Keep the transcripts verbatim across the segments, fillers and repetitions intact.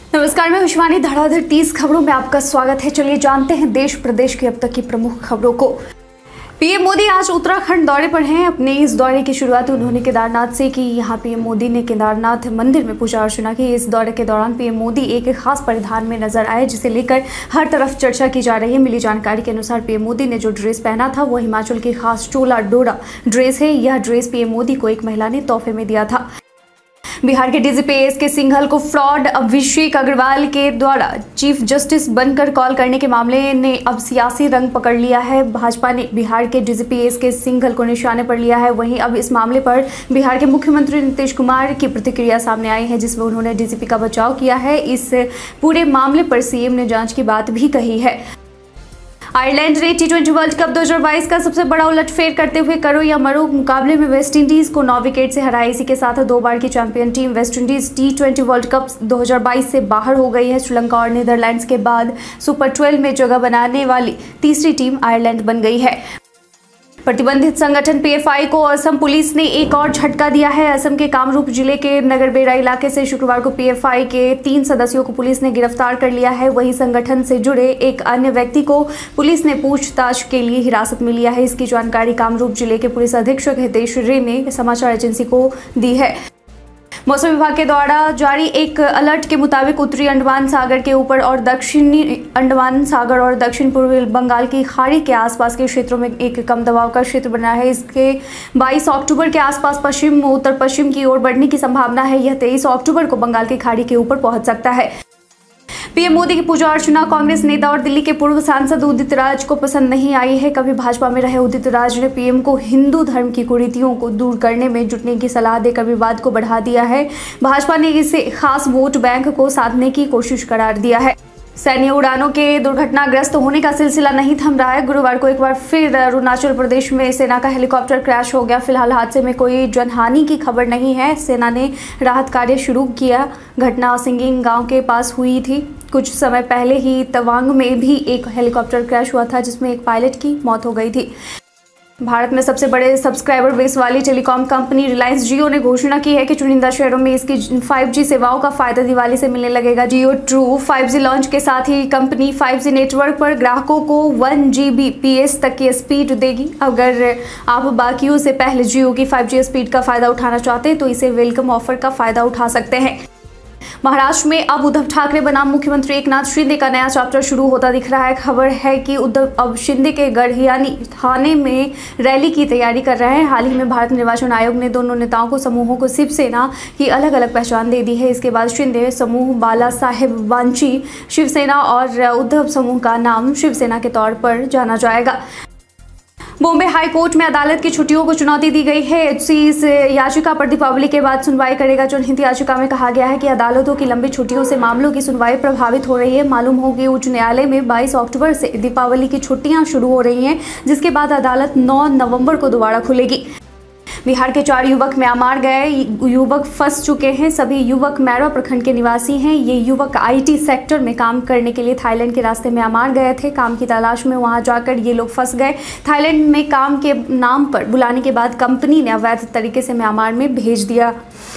नमस्कार, मैं खुशवानी। धड़ाधड़ तीस खबरों में आपका स्वागत है। चलिए जानते हैं देश प्रदेश की अब तक की प्रमुख खबरों को। पीएम मोदी आज उत्तराखंड दौरे पर हैं। अपने इस दौरे की शुरुआत उन्होंने केदारनाथ से की। यहां पीएम मोदी ने केदारनाथ मंदिर में पूजा अर्चना की। इस दौरे के दौरान पीएम मोदी एक खास परिधान में नजर आए, जिसे लेकर हर तरफ चर्चा की जा रही है। मिली जानकारी के अनुसार पीएम मोदी ने जो ड्रेस पहना था वो हिमाचल की खास चोला डोरा ड्रेस है। यह ड्रेस पीएम मोदी को एक महिला ने तोहफे में दिया था। बिहार के डीजीपी एस के सिंघल को फ्रॉड अभिषेक अग्रवाल के द्वारा चीफ जस्टिस बनकर कॉल करने के मामले ने अब सियासी रंग पकड़ लिया है। भाजपा ने बिहार के डीजीपी एस के सिंघल को निशाने पर लिया है। वहीं अब इस मामले पर बिहार के मुख्यमंत्री नीतीश कुमार की प्रतिक्रिया सामने आई है, जिसमें उन्होंने डीजीपी का बचाव किया है। इस पूरे मामले पर सीएम ने जांच की बात भी कही है। आयरलैंड ने टी ट्वेंटी वर्ल्ड कप दो हज़ार बाईस का सबसे बड़ा उलटफेर करते हुए करो या मरो मुकाबले में वेस्टइंडीज को नौ विकेट से हराया। इसी के साथ दो बार की champion team West Indies T twenty World Cup दो हज़ार बाईस से बाहर हो गई है। श्रीलंका और नीदरलैंड्स के बाद सुपर ट्वेल्व में जगह बनाने वाली तीसरी टीम आयरलैंड बन गई है। प्रतिबंधित संगठन पीएफआई को असम पुलिस ने एक और झटका दिया है। असम के कामरूप जिले के नगरबेड़ा इलाके से शुक्रवार को पीएफआई के तीन सदस्यों को पुलिस ने गिरफ्तार कर लिया है। वहीं संगठन से जुड़े एक अन्य व्यक्ति को पुलिस ने पूछताछ के लिए हिरासत में लिया है। इसकी जानकारी कामरूप जिले के पुलिस अधीक्षक हितेश रे ने समाचार एजेंसी को दी है। मौसम विभाग के द्वारा जारी एक अलर्ट के मुताबिक उत्तरी अंडमान सागर के ऊपर और दक्षिणी अंडमान सागर और दक्षिण पूर्वी बंगाल की खाड़ी के आसपास के क्षेत्रों में एक कम दबाव का क्षेत्र बना है। इसके बाईस अक्टूबर के आसपास पश्चिम उत्तर पश्चिम की ओर बढ़ने की संभावना है। यह तेईस अक्टूबर को बंगाल की खाड़ी के ऊपर पहुंच सकता है। पीएम मोदी की पूजा अर्चना कांग्रेस नेता और दिल्ली के पूर्व सांसद उदित राज को पसंद नहीं आई है। कभी भाजपा में रहे उदित राज ने पीएम को हिंदू धर्म की कुरीतियों को दूर करने में जुटने की सलाह देकर विवाद को बढ़ा दिया है। भाजपा ने इसे खास वोट बैंक को साधने की कोशिश करार दिया है। सैन्य उड़ानों के दुर्घटनाग्रस्त होने का सिलसिला नहीं थम रहा है। गुरुवार को एक बार फिर अरुणाचल प्रदेश में सेना का हेलीकॉप्टर क्रैश हो गया। फिलहाल हादसे में कोई जनहानि की खबर नहीं है। सेना ने राहत कार्य शुरू किया। घटना सिंगिंग गांव के पास हुई थी। कुछ समय पहले ही तवांग में भी एक हेलीकॉप्टर क्रैश हुआ था, जिसमें एक पायलट की मौत हो गई थी। भारत में सबसे बड़े सब्सक्राइबर बेस वाली टेलीकॉम कंपनी रिलायंस जियो ने घोषणा की है कि चुनिंदा शहरों में इसकी फाइव जी सेवाओं का फायदा दिवाली से मिलने लगेगा। Jio true five G launch के साथ ही कंपनी फाइव जी नेटवर्क पर ग्राहकों को one G B P S तक की स्पीड देगी। अगर आप बाकियों से पहले जियो की फाइव जी स्पीड का फायदा उठाना चाहते हैं तो इसे वेलकम ऑफर का फायदा उठा सकते हैं। महाराष्ट्र में अब उद्धव ठाकरे बनाम मुख्यमंत्री एकनाथ शिंदे का नया चैप्टर शुरू होता दिख रहा है। खबर है कि उद्धव अब शिंदे के गढ़ियानी थाने में रैली की तैयारी कर रहे हैं। हाल ही में भारत निर्वाचन आयोग ने दोनों नेताओं को समूहों को शिवसेना की अलग अलग पहचान दे दी है। इसके बाद शिंदे समूह बाला साहेब वांची शिवसेना और उद्धव समूह का नाम शिवसेना के तौर पर जाना जाएगा। बॉम्बे हाई कोर्ट में अदालत की छुट्टियों को चुनौती दी गई है। एचसी इस याचिका पर दीपावली के बाद सुनवाई करेगा। जनहित याचिका में कहा गया है कि अदालतों की लंबी छुट्टियों से मामलों की सुनवाई प्रभावित हो रही है। मालूम हो कि उच्च न्यायालय में बाईस अक्टूबर से दीपावली की छुट्टियां शुरू हो रही हैं, जिसके बाद अदालत नौ नवंबर को दोबारा खुलेगी। बिहार के चार युवक म्यांमार गए युवक फंस चुके हैं। सभी युवक मैरवा प्रखंड के निवासी हैं। ये युवक आईटी सेक्टर में काम करने के लिए थाईलैंड के रास्ते म्यांमार गए थे। काम की तलाश में वहां जाकर ये लोग फंस गए। थाईलैंड में काम के नाम पर बुलाने के बाद कंपनी ने अवैध तरीके से म्यांमार में भेज दिया।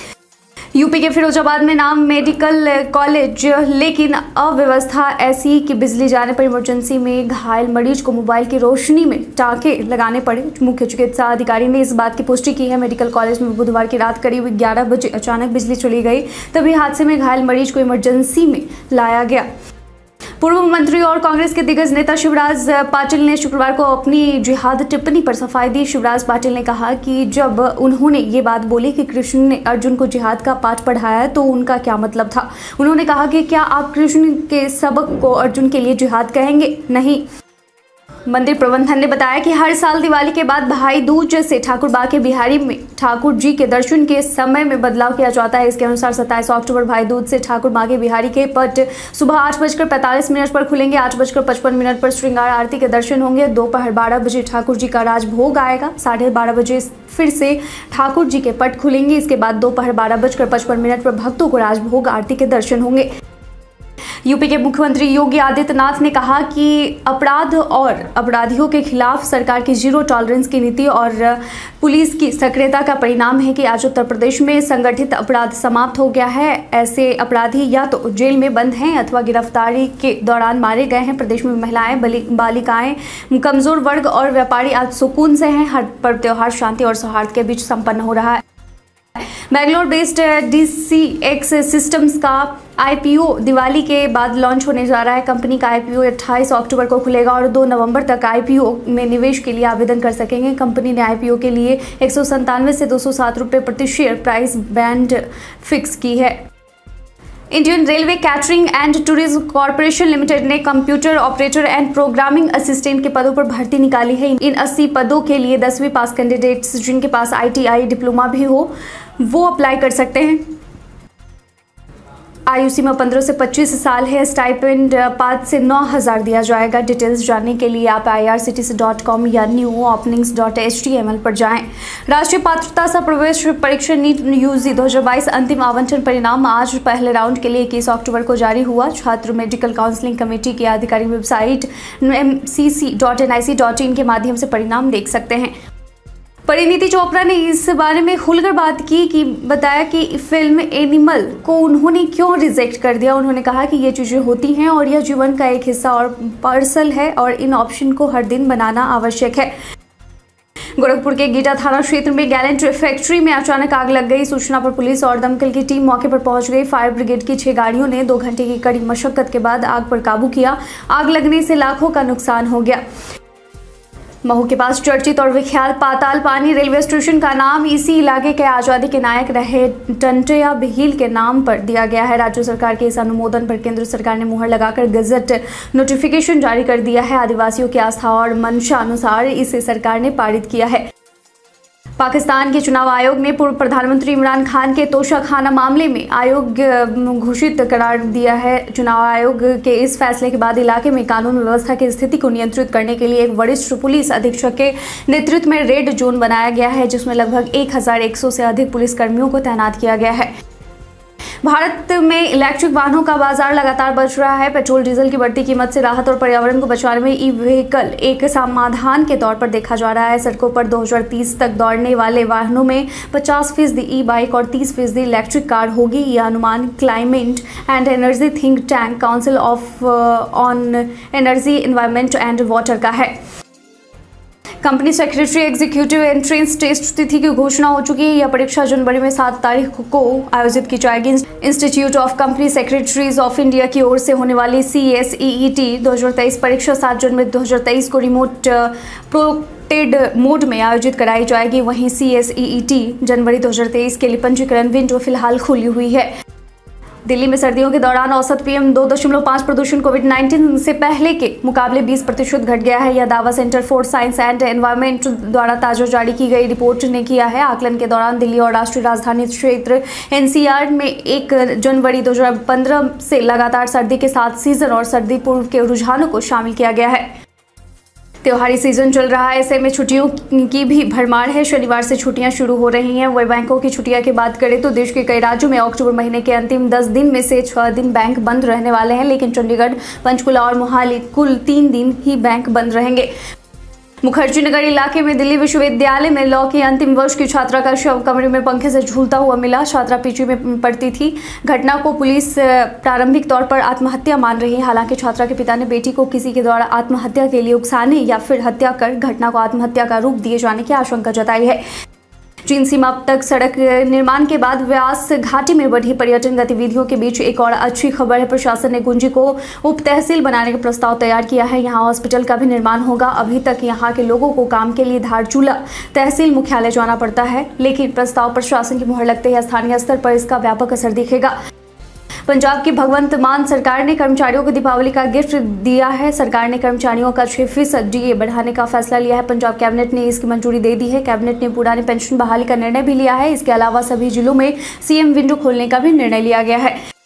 यूपी के फिरोजाबाद में नाम मेडिकल कॉलेज, लेकिन अव्यवस्था ऐसी कि बिजली जाने पर इमरजेंसी में घायल मरीज को मोबाइल की रोशनी में टाँके लगाने पड़े। मुख्य चिकित्सा अधिकारी ने इस बात की पुष्टि की है। मेडिकल कॉलेज में बुधवार की रात करीब ग्यारह बजे अचानक बिजली चली गई। तभी हादसे में घायल मरीज को इमरजेंसी में लाया गया। पूर्व मंत्री और कांग्रेस के दिग्गज नेता शिवराज पाटिल ने शुक्रवार को अपनी जिहाद टिप्पणी पर सफाई दी। शिवराज पाटिल ने कहा कि जब उन्होंने ये बात बोली कि कृष्ण ने अर्जुन को जिहाद का पाठ पढ़ाया तो उनका क्या मतलब था। उन्होंने कहा कि क्या आप कृष्ण के सबक को अर्जुन के लिए जिहाद कहेंगे? नहीं। मंदिर प्रबंधन ने बताया कि हर साल दिवाली के बाद भाई दूज से ठाकुर बाके बिहारी में ठाकुर जी के दर्शन के समय में बदलाव किया जाता है। इसके अनुसार सत्ताईस अक्टूबर भाई दूज से ठाकुर बाके बिहारी के पट सुबह आठ बजकर पैंतालीस मिनट पर खुलेंगे। आठ बजकर पचपन मिनट पर श्रृंगार आरती के दर्शन होंगे। दोपहर बारह बजे ठाकुर जी का राजभोग आएगा। साढ़े बारह बजे फिर से ठाकुर जी के पट खुलेंगे। इसके बाद दोपहर बारह बजकर पचपन मिनट पर भक्तों को राजभोग आरती के दर्शन होंगे। यूपी के मुख्यमंत्री योगी आदित्यनाथ ने कहा कि अपराध और अपराधियों के खिलाफ सरकार की जीरो टॉलरेंस की नीति और पुलिस की सक्रियता का परिणाम है कि आज उत्तर प्रदेश में संगठित अपराध समाप्त हो गया है। ऐसे अपराधी या तो जेल में बंद हैं अथवा गिरफ्तारी के दौरान मारे गए हैं। प्रदेश में महिलाएं, बालिकाएं, कमजोर वर्ग और व्यापारी आज सुकून से हैं। हर पर्व त्योहार शांति और सौहार्द के बीच संपन्न हो रहा है। Bangalore based D C X systems का आईपीओ दिवाली के बाद लॉन्च होने जा रहा है। कंपनी का आईपीओ अट्ठाईस अक्टूबर को खुलेगा और दो नवंबर तक आईपीओ में निवेश के लिए आवेदन कर सकेंगे। कंपनी ने आईपीओ के लिए एक सौ संतानवे से दो सौ सात रुपये प्रति शेयर प्राइस बैंड फिक्स की है। Indian railway catering and tourism corporation limited ने computer operator and programming assistant के पदों पर भर्ती निकाली है। इन अस्सी पदों के लिए दसवीं पास कैंडिडेट्स जिनके पास आईटीआई डिप्लोमा भी हो वो अप्लाई कर सकते हैं। आयु सीमा पंद्रह से पच्चीस साल है। स्टाइपेंड पाँच से नौ हज़ार दिया जाएगा। डिटेल्स जानने के लिए आप I R C T C dot com या new openings dot H T M L पर जाएं। राष्ट्रीय पात्रता सह प्रवेश परीक्षा नीट यूजी दो हज़ार बाईस अंतिम आवंटन परिणाम आज पहले राउंड के लिए इक्कीस अक्टूबर को जारी हुआ। छात्र मेडिकल काउंसलिंग कमेटी की आधिकारिक website M C C dot N I C dot in के माध्यम से परिणाम देख सकते हैं। परिणीति चोपड़ा ने इस बारे में खुलकर बात की कि बताया कि फिल्म एनिमल को उन्होंने क्यों रिजेक्ट कर दिया। उन्होंने कहा कि ये चीज़ें होती हैं और यह जीवन का एक हिस्सा और पार्सल है और इन ऑप्शन को हर दिन बनाना आवश्यक है। गोरखपुर के गीटा थाना क्षेत्र में गैलेंट फैक्ट्री में अचानक आग लग गई। सूचना पर पुलिस और दमकल की टीम मौके पर पहुंच गई। फायर ब्रिगेड की छह गाड़ियों ने दो घंटे की कड़ी मशक्कत के बाद आग पर काबू किया। आग लगने से लाखों का नुकसान हो गया। महू के पास चर्चित और विख्यात पाताल पानी रेलवे स्टेशन का नाम इसी इलाके के आजादी के नायक रहे टंटया भील के नाम पर दिया गया है। राज्य सरकार के इस अनुमोदन पर केंद्र सरकार ने मुहर लगाकर गजट नोटिफिकेशन जारी कर दिया है। आदिवासियों की आस्था और मंशा अनुसार इसे सरकार ने पारित किया है। पाकिस्तान के चुनाव आयोग ने पूर्व प्रधानमंत्री इमरान खान के तोशाखाना मामले में आयोग घोषित करार दिया है। चुनाव आयोग के इस फैसले के बाद इलाके में कानून व्यवस्था की स्थिति को नियंत्रित करने के लिए एक वरिष्ठ पुलिस अधीक्षक के नेतृत्व में रेड जोन बनाया गया है, जिसमें लगभग एक हज़ार एक सौ से अधिक पुलिसकर्मियों को तैनात किया गया है। भारत में इलेक्ट्रिक वाहनों का बाजार लगातार बढ़ रहा है। पेट्रोल डीजल की बढ़ती कीमत से राहत और पर्यावरण को बचाने में ई व्हीकल एक समाधान के तौर पर देखा जा रहा है। सड़कों पर दो हज़ार तीस तक दौड़ने वाले वाहनों में पचास फीसदी ई बाइक और तीस फीसदी इलेक्ट्रिक कार होगी। यह अनुमान climate and energy think tank council of on energy, environment and water का है। Company secretary executive entrance test तिथि की घोषणा हो चुकी है। यह परीक्षा जनवरी में सात तारीख को आयोजित की जाएगी। Institute of company secretaries of India की ओर से होने वाली C S E E T दो हज़ार तेईस परीक्षा सात जनवरी दो हज़ार तेईस को रिमोट प्रोटेड मोड में आयोजित कराई जाएगी। वहीं C S E E T जनवरी दो हज़ार तेईस के लिए पंजीकरण विंडो फिलहाल खुली हुई है। दिल्ली में सर्दियों के दौरान औसत पीएम दो दशमलव पाँच प्रदूषण कोविड उन्नीस से पहले के मुकाबले बीस प्रतिशत घट गया है। यह दावा centre for science and environment द्वारा ताजा जारी की गई रिपोर्ट ने किया है। आकलन के दौरान दिल्ली और राष्ट्रीय राजधानी क्षेत्र एन सी आर में एक जनवरी दो हज़ार पंद्रह से लगातार सर्दी के साथ सीजन और सर्दी पूर्व के रुझानों को शामिल किया गया है। त्योहारी सीजन चल रहा है, ऐसे में छुट्टियों की भी भरमार है। शनिवार से छुट्टियां शुरू हो रही हैं। वही बैंकों की छुट्टियां की बात करें तो देश के कई राज्यों में अक्टूबर महीने के अंतिम दस दिन में से छह दिन बैंक बंद रहने वाले हैं, लेकिन चंडीगढ़, पंचकुला और मोहाली कुल तीन दिन ही बैंक बंद रहेंगे। मुखर्जी नगर इलाके में दिल्ली विश्वविद्यालय में लॉ के अंतिम वर्ष की छात्रा का शव कमरे में पंखे से झूलता हुआ मिला। छात्रा पीछे में पड़ती थी। घटना को पुलिस प्रारंभिक तौर पर आत्महत्या मान रही है। हालांकि छात्रा के पिता ने बेटी को किसी के द्वारा आत्महत्या के लिए उकसाने या फिर हत्या कर घटना को आत्महत्या का रूप दिए जाने की आशंका जताई है। चीन सीमा तक सड़क निर्माण के बाद व्यास घाटी में बढ़ी पर्यटन गतिविधियों के बीच एक और अच्छी खबर है। प्रशासन ने गुंजी को उप तहसील बनाने का प्रस्ताव तैयार किया है। यहां हॉस्पिटल का भी निर्माण होगा। अभी तक यहां के लोगों को काम के लिए धारचूला तहसील मुख्यालय जाना पड़ता है, लेकिन प्रस्ताव प्रशासन की मुहर लगते ही स्थानीय स्तर पर इसका व्यापक असर दिखेगा। पंजाब की भगवंत मान सरकार ने कर्मचारियों को दीपावली का गिफ्ट दिया है। सरकार ने कर्मचारियों का छह फीसद डी ए बढ़ाने का फैसला लिया है। पंजाब कैबिनेट ने इसकी मंजूरी दे दी है। कैबिनेट ने पुरानी पेंशन बहाली का निर्णय भी लिया है। इसके अलावा सभी जिलों में सी एम विंडो खोलने का भी निर्णय लिया गया है।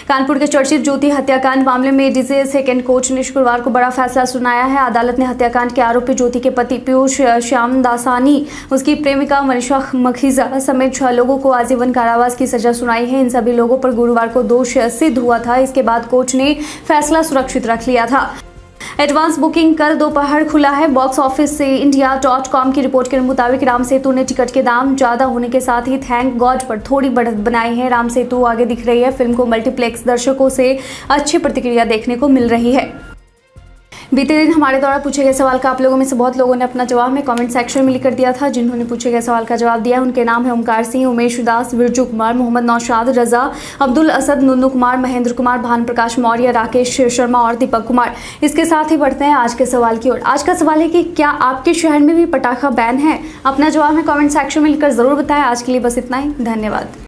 कानपुर के चर्चित ज्योति हत्याकांड मामले में डीजे सेकंड कोर्ट ने शुक्रवार को बड़ा फैसला सुनाया है। अदालत ने हत्याकांड के आरोपी ज्योति के पति पीयूष श्यामदासानी, उसकी प्रेमिका मनीषा मखीजा समेत छह लोगों को आजीवन कारावास की सजा सुनाई है। इन सभी लोगों पर गुरुवार को दोष सिद्ध हुआ था। इसके बाद कोर्ट ने फैसला सुरक्षित रख लिया था। एडवांस बुकिंग कल दोपहर खुला है। बॉक्स ऑफिस से इंडिया डॉट कॉम की रिपोर्ट के मुताबिक राम सेतु ने टिकट के दाम ज्यादा होने के साथ ही थैंक गॉड पर थोड़ी बढ़त बनाई है। राम सेतु आगे दिख रही है। फिल्म को मल्टीप्लेक्स दर्शकों से अच्छी प्रतिक्रिया देखने को मिल रही है। बीते दिन हमारे द्वारा पूछे गए सवाल का आप लोगों में से बहुत लोगों ने अपना जवाब में कमेंट सेक्शन में लिखकर दिया था। जिन्होंने पूछे गए सवाल का जवाब दिया उनके नाम है ओमकार सिंह, उमेश दास, बिरजू कुमार, मोहम्मद नौशाद, रजा, अब्दुल असद, नुन्नू कुमार, महेंद्र कुमार, भान प्रकाश मौर्य, राकेश शर्मा और दीपक कुमार। इसके साथ ही बढ़ते हैं आज के सवाल की ओर। आज का सवाल है कि क्या आपके शहर में भी पटाखा बैन है? अपना जवाब में कॉमेंट सेक्शन में लिखकर जरूर बताएं। आज के लिए बस इतना ही। धन्यवाद।